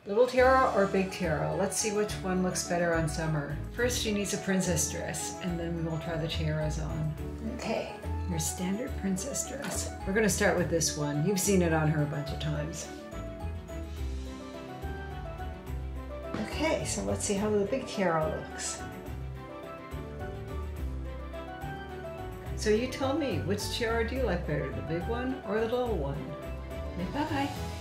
Little tiara or big tiara? Let's see which one looks better on Summer. First, she needs a princess dress, and then we'll try the tiaras on. Okay, your standard princess dress. We're gonna start with this one. You've seen it on her a bunch of times. Okay, so let's see how the big tiara looks. So you tell me, which tiara do you like better, the big one or the little one? Okay, bye-bye.